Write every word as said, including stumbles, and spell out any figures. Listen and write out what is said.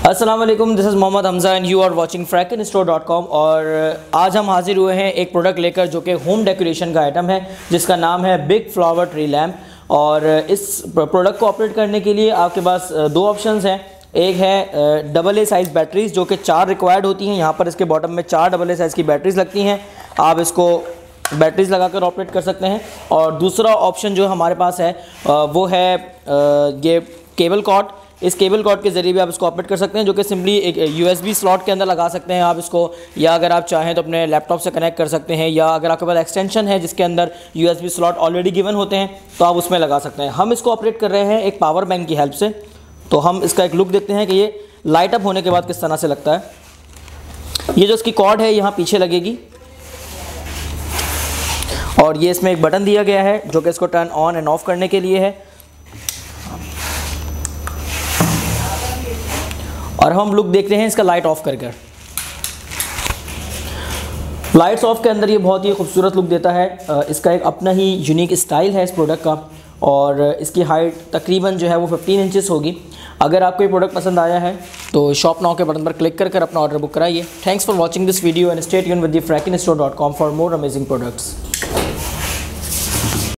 अस्सलाम वालेकुम, this is Mohammad Hamza and you are watching Frackin store dot com. और आज हम हाजिर हुए हैं एक प्रोडक्ट लेकर जो कि होम डेकोरेशन का आइटम है, जिसका नाम है बिग फ्लावर ट्री लैम्प। और इस प्रोडक्ट को ऑपरेट करने के लिए आपके पास दो ऑप्शंस हैं। एक है डबल ए साइज़ बैटरीज जो कि चार रिक्वायर्ड होती हैं। यहाँ पर इसके बॉटम में चार डबल ए साइज़ की बैटरीज लगती हैं। आप इसको बैटरीज लगाकर ऑपरेट कर सकते हैं। और दूसरा ऑप्शन जो हमारे पास है वो है ये केबल कॉर्ड। इस केबल कॉर्ड के ज़रिए भी आप इसको ऑपरेट कर सकते हैं, जो कि सिंपली एक यूएसबी स्लॉट के अंदर लगा सकते हैं आप इसको, या अगर आप चाहें तो अपने लैपटॉप से कनेक्ट कर सकते हैं, या अगर आपके पास एक्सटेंशन है जिसके अंदर यूएसबी स्लॉट ऑलरेडी गिवन होते हैं तो आप उसमें लगा सकते हैं। हम इसको ऑपरेट कर रहे हैं एक पावर बैंक की हेल्प से। तो हम इसका एक लुक देखते हैं कि ये लाइट अप होने के बाद किस तरह से लगता है। ये जो इसकी कॉर्ड है यहाँ पीछे लगेगी और ये इसमें एक बटन दिया गया है जो कि इसको टर्न ऑन एंड ऑफ करने के लिए है। और हम लुक देखते हैं इसका लाइट ऑफ कर कर। लाइट्स ऑफ के अंदर ये बहुत ही खूबसूरत लुक देता है। इसका एक अपना ही यूनिक स्टाइल है इस प्रोडक्ट का, और इसकी हाइट तकरीबन जो है वो पंद्रह इंचेस होगी। अगर आपको ये प्रोडक्ट पसंद आया है तो शॉप नाउ के बटन पर क्लिक कर कर अपना ऑर्डर बुक कराइए। Thanks for watching this video and stay tuned with the Frackin store dot com for more amazing products.